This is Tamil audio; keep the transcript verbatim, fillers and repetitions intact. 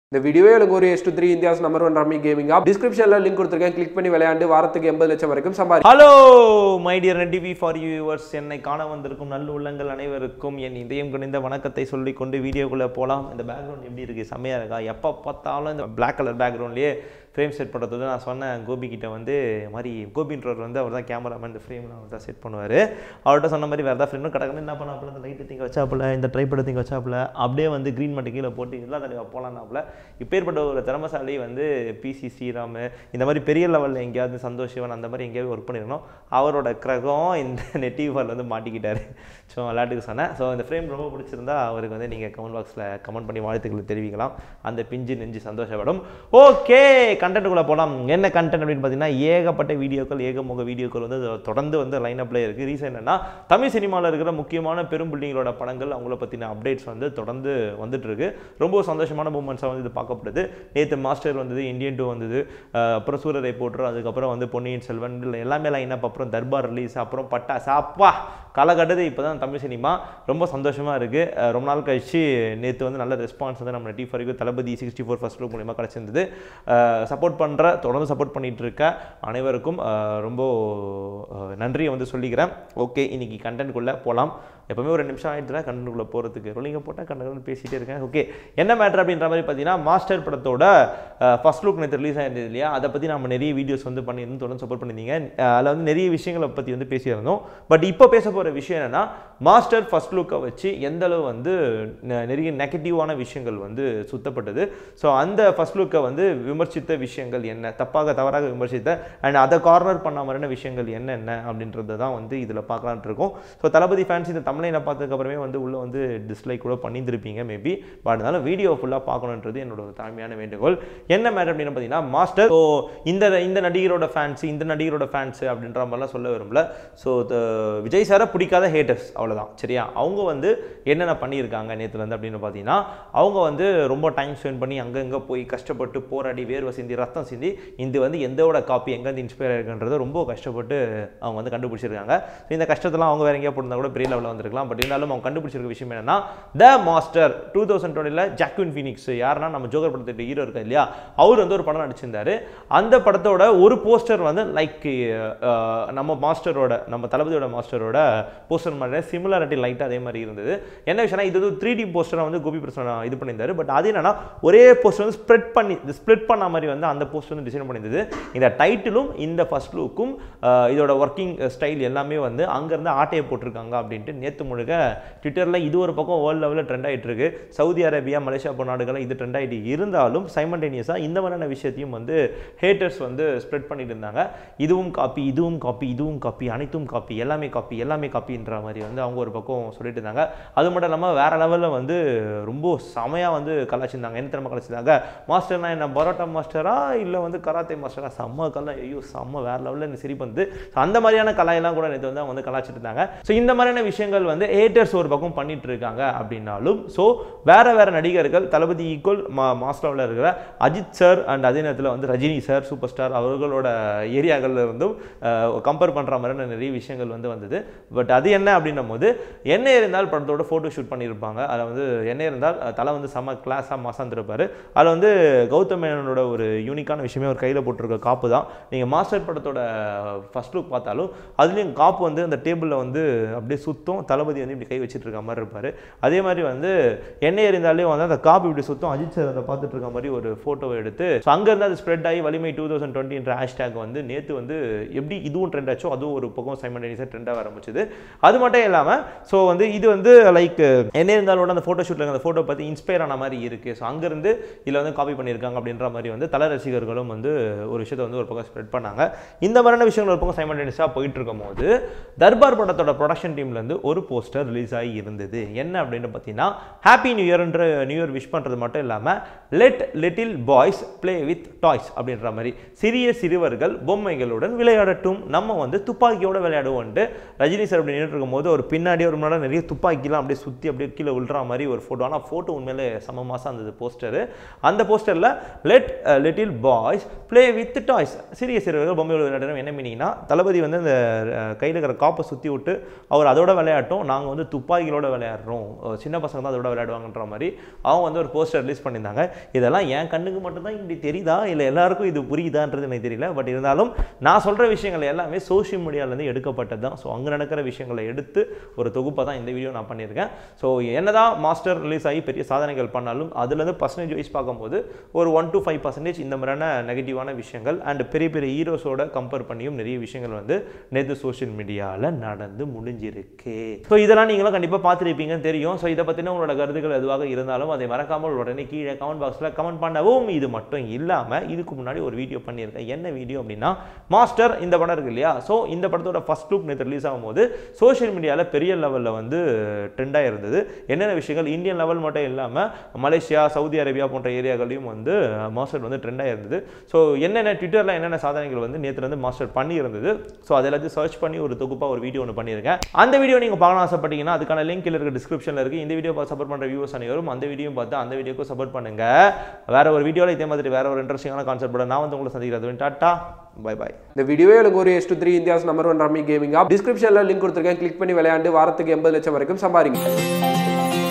இந்த வீடியோவே எனக்கு ஒரு S two three India's number one rummy gaming app டிஸ்கிரிப்ஷன்ல லிங்க் கொடுத்துருக்கேன். கிளிக் பண்ணி விளையாண்டு வாரத்துக்கு எண்பது லட்சம் வரைக்கும் சம்பாதி. Hello my dear TV for yours, என்னை காண வந்திருக்கும் நல்ல உள்ளங்கள் அனைவருக்கும் என் இதயம் கணிந்த வணக்கத்தை சொல்லிக்கொண்டு வீடியோக்குள்ளே போகலாம். இந்த பேக்ரவுண்ட் எப்படி இருக்குது? செம்மையாக இருக்கா? எப்போ பார்த்தாலும் இந்த பிளாக் கலர் பேக்ரவுண்ட்லேயே ஃப்ரேம் செட் பண்ணுறது நான் சொன்னேன் கோபிக்கிட்ட வந்து மாதிரி கோபின்றவர் வந்து அவர் தான் கேமராமேன், இந்த ஃப்ரேம்லாம் அவர் தான் செட் பண்ணுவார். அவர்கிட்ட சொன்ன மாதிரி வேறு ஏதாவது ஃப்ரெண்டும் கிடக்குன்னு என்ன பண்ணாப்புல இந்த லைட்டு திங்க வச்சாப்புல, இந்த ட்ரைபேட் திங்க வச்சாப்புல, அப்படியே வந்து க்ரீன் மட்டும் கீழே போட்டு இதெல்லாம் தனியாக போகலான்னாப்புல. இப்பேற்பட்ட ஒரு திறமசாலி வந்து பிசி ஸ்ரீராம் இந்த மாதிரி பெரிய லெவலில் எங்கேயாவது சந்தோஷ் சிவன் அந்த மாதிரி எங்கேயாவது ஒர்க் பண்ணிடணும். அவரோட கிரகம் இந்த நெட்டிவால் வந்து மாட்டிக்கிட்டார். ஸோ விளையாட்டுக்கு சொன்னேன். ஸோ இந்த ஃப்ரேம் ரொம்ப பிடிச்சிருந்தா அவருக்கு வந்து நீங்கள் கமெண்ட் பாக்ஸில் கமெண்ட் பண்ணி வாழ்த்துக்களை தெரிவிக்கலாம். அந்த பிஞ்சு நெஞ்சு சந்தோஷப்படும். ஓகே, கண்டென்ட்டுக்குள்ளே போகலாம். என்ன கண்டென்ட் அப்படின்னு பார்த்தீங்கன்னா, ஏகப்பட்ட வீடியோக்கள் ஏகமுக வீடியோக்கள் வந்து தொடர்ந்து வந்து லைனப்பில் இருக்குது. ரீசன் என்னன்னா, தமிழ் சினிமாவில் இருக்கிற முக்கியமான பெரும் பில்டிங்களோட படங்கள் அவங்கள பற்றின அப்டேட்ஸ் வந்து தொடர்ந்து வந்துட்டு இருக்கு. ரொம்ப சந்தோஷமான மூமெண்ட்ஸாக வந்து இது பார்க்கப்படுது. நேற்று மாஸ்டர் வந்தது, இந்தியன் டூ வந்தது, அப்புறம் சூரரை போட்டு, அதுக்கப்புறம் வந்து பொன்னியின் செல்வன் எல்லாமே லைனப், அப்புறம் தர்பார் ரிலீஸ், அப்புறம் பட்டா சாப்பா களை கட்டுது. இப்போ தான் தமிழ் சினிமா ரொம்ப சந்தோஷமாக இருக்குது. ரொம்ப நாள் கழிச்சு நேற்று வந்து நல்ல ரெஸ்பான்ஸ் வந்து நம்ம T for Thalapathy sixty four first look மூலிமா கிடச்சிருந்தது. சப்போர்ட் பண்ணுற தொடர்ந்து சப்போர்ட் பண்ணிகிட்டு இருக்க அனைவருக்கும் ரொம்ப நன்றியை வந்து சொல்லிக்கிறேன். ஓகே, இன்றைக்கி கண்டென்ட்குள்ளே போகலாம். எப்போவுமே ஒரு ரெண்டு நிமிஷம் ஆகிடுச்சுனா கண்டென்ட்குள்ளே போகிறதுக்கு ரோலிங்க போட்டால் கண்டென்ட் பேசிகிட்டே இருக்கேன். ஓகே, என்ன மேட்ரு அப்படின்ற மாதிரி பார்த்தீங்கன்னா, மாஸ்டர் படத்தோட ஃபர்ஸ்ட் லுக் நேற்று ரிலீஸ் ஆகிருந்தது இல்லையா? அதை பற்றி நம்ம நிறைய வீடியோஸ் வந்து பண்ணியிருந்தோம், தொடர்ந்து சப்போர்ட் பண்ணியிருந்தீங்க. அதில் வந்து நிறைய விஷயங்களை பற்றி வந்து பேசியிருந்தோம். பட் இப்போ பேச போகிற விஷயம் என்னென்னா, மாஸ்டர் ஃபர்ஸ்ட் லுக்கை வச்சு எந்த அளவு வந்து நிறைய நெகட்டிவான விஷயங்கள் வந்து சுத்தப்பட்டது. ஸோ அந்த ஃபர்ஸ்ட் லுக்கை வந்து விமர்சித்த விஷயங்கள் என்ன, தப்பாக தவறாக விமர்சித்த அண்ட் அதை கார்னர் பண்ண மாதிரியான விஷயங்கள் என்னென்ன அப்படின்றது தான் வந்து இதில் பார்க்கலான்ட்டு இருக்கோம். ஸோ தளபதி ஃபேன்ஸ் இந்த தமிழை பார்த்ததுக்கு அப்புறமே வந்து உள்ளே வந்து டிஸ்லைக் கூட பண்ணியிருந்திருப்பீங்க மேபி. பட் அதனால வீடியோ ஃபுல்லாக பார்க்கணுன்றது என்னோட தாழ்மையான வேண்டுகோள். என்ன மேட்டர் அப்படின்னு பார்த்தீங்கன்னா, மாஸ்டர் ஸோ இந்த இந்த நடிகரோட ஃபேன்ஸ் இந்த நடிகரோட ஃபேன்ஸ் அப்படின்ற மாதிரிலாம் சொல்ல விரும்பல. ஸோ விஜய் சாரை பிடிக்காத ஹேட்டர்ஸ் அவ்வளோதான், சரியா? அவங்க வந்து என்னென்ன பண்ணியிருக்காங்க நேற்றுலேருந்து அப்படின்னு பார்த்தீங்கன்னா, அவங்க வந்து ரொம்ப டைம் ஸ்பெண்ட் பண்ணி அங்கங்கே போய் கஷ்டப்பட்டு போராடி வேர்வை சிந்தி ரத்தம் சிந்தி இந்த வந்து எந்தோட காப்பி எங்கேருந்து இன்ஸ்பயர் ஆகிருக்குன்றதை ரொம்ப கஷ்டப்பட்டு அவங்க வந்து கண்டுபிடிச்சிருக்காங்க. ஸோ இந்த கஷ்டத்தெல்லாம் அவங்க வேற எங்கேயா போட்டிருந்தா கூட பெரிய லெவலில் வந்திருக்கலாம். பட் இருந்தாலும் அவங்க கண்டுபிடிச்சிருக்க விஷயம் என்னன்னா, த மாஸ்டர் டூ தௌசண்ட் டுவெண்ட்டில ஜாக்வின் ஃபீனிக்ஸ் யாருன்னா நம்ம ஜோக்கர் படத்துக்கு ஹீரோ இருக்கா இல்லையா, அவர் வந்து ஒரு படம் நடிச்சிருந்தாரு. அந்த படத்தோட ஒரு போஸ்டர் வந்து லைக் நம்ம மாஸ்டரோட நம்ம தளபதியோட மாஸ்டரோட போஸ்டர் மாதிரி சிமிலாரிட்டி லைட்டாக அதே மாதிரி இருந்தது. என்ன விஷயம்னா, இது வந்து த்ரீ டி போஸ்டராக வந்து கோபி பிரசன்னா இது பண்ணியிருந்தாரு. பட் அது என்னன்னா, ஒரே போஸ்டர் வந்து ஸ்ப்ரெட் பண்ணி ஸ்ப்ளிட் பண்ண மாதிரி வந்து அந்த போஸ்டர் வந்து டிசைன் பண்ணியிருந்தது. இந்த டைட்டிலும் இந்த ஃபர்ஸ்ட் லுக்கும் இதோட ஒர்க்கிங் ஸ்டைல் எல்லாமே வந்து அங்கேருந்து ஆட்டையை போட்டிருக்காங்க அப்படின்ட்டு நேற்று முழுக்க ட்விட்டரில் இது ஒரு பக்கம் வேர்ல்டு லெவலில் ட்ரெண்ட் ஆகிட்டு இருக்கு. சவுதி அரேபியா, மலேசியா போன்ற நாடுகளில் இது ட்ரெண்ட் ஆகிட்டு இருந்தாலும் சைமல்டேனியஸாக இந்த மாதிரியான விஷயத்தையும் வந்து ஹேட்டர்ஸ் வந்து ஸ்ப்ரெட் பண்ணிட்டு இருந்தாங்க. இதுவும் காப்பி, இதுவும் காப்பி, இதுவும் காப்பி, அனைத்தும் காப்பி, எல்லாமே காப்பி, எல்லாமே காப்பின்ற மாதிரி வந்து அவங்க ஒரு பக்கம் சொல்லிட்டு இருந்தாங்க. அது மட்டும் இல்லாமல் வேற லெவலில் வந்து ரொம்ப செமையாக வந்து கலாச்சிருந்தாங்க. என்ன திறமை கலாச்சிருந்தாங்க, மாஸ்டர்னா என்ன பரோட்டா மாஸ்டரா இல்லை வந்து கராத்தே மாஸ்டரா, செம்ம கலா, ஐயோ செம்ம வேற லெவலில் எனக்கு சரி பண்ணுது. அந்த மாதிரியான கலாயெல்லாம் கூட நேற்று வந்து அவங்க வந்து கலாச்சிட்டு இருந்தாங்க. ஸோ இந்த மாதிரியான விஷயங்கள் வந்து ஹேட்டர்ஸ் ஒரு பக்கம் பண்ணிட்டு இருக்காங்க அப்படின்னாலும், ஸோ வேற வேற நடிகர்கள் தளபதி ஈக்குவல் மா மாஸ்டரில் இருக்கிற அஜித் சார் அண்ட் அதே நேரத்தில் வந்து ரஜினி சார் சூப்பர் ஸ்டார் அவர்களோட ஏரியாக்களில் இருந்தும் கம்பேர் பண்ணுற மாதிரியான நிறைய விஷயங்கள் வந்து வந்தது. பட் அது என்ன அப்படின்னும் போது, என்ன இருந்தால் படத்தோட ஃபோட்டோ ஷூட் பண்ணியிருப்பாங்க. அதில் வந்து என்ன இருந்தால் தலை வந்து செம்ம கிளாஸாக மாசாந்திருப்பார். அதில் வந்து கௌதம் மேனனோட ஒரு யூனிக்கான விஷயமே ஒரு கையில் போட்டிருக்க காப்பு தான். நீங்கள் மாஸ்டர் படத்தோட ஃபர்ஸ்ட் லுக் பார்த்தாலும் அதுலேயும் காப்பு வந்து அந்த டேபிளில் வந்து அப்படியே சுத்தம், தளபதி வந்து இப்படி கை வச்சுட்டு இருக்க மாதிரி இருப்பார். அதே மாதிரி வந்து எண்ணெய் இருந்தாலே வந்து அந்த காப்பு இப்படி சுத்தம், அஜித் சார் அதை பார்த்துட்டு இருக்க மாதிரி ஒரு ஃபோட்டோவை எடுத்து அங்கேருந்து அது ஸ்ப்ரெட் ஆகி வலிமை டூ தௌசண்ட் டுவெண்ட்டின்ற ஹேஷ்டேக் வந்து நேற்று வந்து எப்படி இதுவும் ட்ரெண்ட் ஆச்சோ அதுவும் ஒரு பக்கம் சைமல்டேனியஸாக ட்ரெண்டாக ஆரம்பிச்சது. அது மட்டும் இல்லாமல் ஸோ வந்து இது வந்து லைக் என்ன இருந்தாலும் அந்த ஃபோட்டோ ஷூட்டில் அந்த ஃபோட்டோ பார்த்து இன்ஸ்பயர் ஆன மாதிரி இருக்குது. ஸோ அங்கேருந்து இதில் வந்து காப்பி பண்ணியிருக்காங்க அப்படின்ற மாதிரி வந்து தல ரசிகர்களும் வந்து ஒரு விஷயத்தை வந்து ஒரு பக்கம் ஸ்ப்ரெட் பண்ணாங்க. இந்த மாதிரியான விஷயங்கள் ஒரு பக்கம் சைமல்டேனியஸாக போயிட்டு இருக்கும் போது, தர்பார் படத்தோட ப்ரொடக்ஷன் டீம்லேருந்து ஒரு போஸ்டர் ரிலீஸ் ஆகி இருந்தது. என்ன அப்படின்னு பார்த்தீங்கன்னா, ஹாப்பி நியூ இயர்ன்ற நியூ இயர் விஷ் பண்ணுறது மட்டும் இல்லாமல் let little boys play with toys அப்படின்ற மாதிரி சிறிய சிறுவர்கள் பொம்மைகளுடன் விளையாடட்டும், நம்ம வந்து துப்பாக்கியோட விளையாடுவோன்ட்டு ரஜினி சார் அப்படி நின்றுட்டு இருக்கும் போது ஒரு பின்னாடி ஒரு முன்னாடி நிறைய துப்பாக்கிலாம் அப்படியே சுற்றி அப்படியே கீழே விழுற மாதிரி ஒரு ஃபோட்டோ. ஆனால் ஃபோட்டோ உண்மையிலே சம மாதம் இருந்தது போஸ்டரு. அந்த போஸ்டரில் let little boys play with toys, சிறிய சிறுவர்கள் பொம்மையோட விளையாடணும். என்ன மீனிங்னா, தளபதி வந்து அந்த கையில் இருக்கிற காப்பை சுற்றி விட்டு அவர் அதோட விளையாட்டு விளையாட்டும் நாங்கள் வந்து துப்பாக்கிகளோட விளையாடுறோம், சின்ன பசங்க தான் அதோட விளையாடுவாங்கன்ற மாதிரி அவங்க வந்து ஒரு போஸ்டர் ரிலீஸ் பண்ணியிருந்தாங்க. இதெல்லாம் என் கண்ணுக்கு மட்டும்தான் இப்படி தெரியுதா இல்லை எல்லாருக்கும் இது புரியுதான்றது எனக்கு தெரியல. பட் இருந்தாலும் நான் சொல்கிற விஷயங்கள் எல்லாமே சோஷியல் மீடியாவிலேருந்து எடுக்கப்பட்டது தான். ஸோ அங்கே நடக்கிற விஷயங்களை எடுத்து ஒரு தொகுப்பை தான் இந்த வீடியோ நான் பண்ணியிருக்கேன். ஸோ என்னதான் மாஸ்டர் ரிலீஸ் ஆகி பெரிய சாதனைகள் பண்ணாலும் அதுலேருந்து பர்சன்டேஜ் வைஸ் பார்க்கும்போது ஒரு ஒன் டு ஃபைவ் பர்சன்டேஜ் இந்த மாதிரியான நெகட்டிவான விஷயங்கள் அண்ட் பெரிய பெரிய ஹீரோஸோட கம்பேர் பண்ணியும் நிறைய விஷயங்கள் வந்து நேற்று சோஷியல் மீடியாவில் நடந்து முடிஞ்சிருக்கு. ஸோ இதெல்லாம் நீங்களும் கண்டிப்பாக பார்த்துருப்பீங்கன்னு தெரியும். ஸோ இதை பற்றின உங்களோட கருத்துக்கள் எதுவாக இருந்தாலும் அதை மறக்காமல் உடனே கீழே கமெண்ட் பாக்ஸில் கமெண்ட் பண்ணவும். இது மட்டும் இல்லாமல் இதுக்கு முன்னாடி ஒரு வீடியோ பண்ணியிருக்கேன். என்ன வீடியோ அப்படின்னா மாஸ்டர் இந்த படம் இருக்கு இல்லையா, ஸோ இந்த படத்தோட ஃபர்ஸ்ட் லுக் நேற்று ரிலீஸ் ஆகும்போது சோஷியல் மீடியாவில் பெரிய லெவலில் வந்து ட்ரெண்டாக இருந்தது. என்னென்ன விஷயங்கள் இந்தியன் லெவல் மட்டும் இல்லாமல் மலேசியா, சவுதி அரேபியா போன்ற ஏரியாக்களையும் வந்து மாஸ்டர் வந்து ட்ரெண்டாக இருந்தது. ஸோ என்னென்ன ட்விட்டரில் என்னென்ன சாதனைகள் வந்து நேற்று வந்து மாஸ்டர் பண்ணி இருந்தது, ஸோ அதை எல்லாத்தையும் சர்ச் பண்ணி ஒரு தொகுப்பாக ஒரு வீடியோ ஒன்று பண்ணியிருக்கேன். அந்த வீடியோ நீங்கள் பார்க்க ஆசைப்பட்டீங்கன்னா அதுக்கான லிங்க் கீழே இருக்க டிஸ்கிரிப்ஷனில் இருக்குது. இந்த வீடியோ பார்த்து சப்போர்ட் பண்ணுற வியூவர்ஸ் அனைவரும் அந்த வீடியோ பார்த்து அந்த வீடியோக்கு சப்போர்ட் பண்ணுங்க. வேற ஒரு வீடியோவில் இதே மாதிரி வேற ஒரு இன்ட்ரெஸ்டிங்கான கான்செப்ட் நான் வந்து உங்களை சந்திக்கிறது. Tata bye bye. இந்த வீடியோவே எனக்கு ஒரு S two three India's number one rummy gaming app டிஸ்கிரிப்ஷனில் லிங்க் கொடுத்துருக்கேன். கிளிக் பண்ணி விளையாண்டு வாரத்துக்கு எண்பது லட்சம் வரைக்கும் சம்பாதிங்க.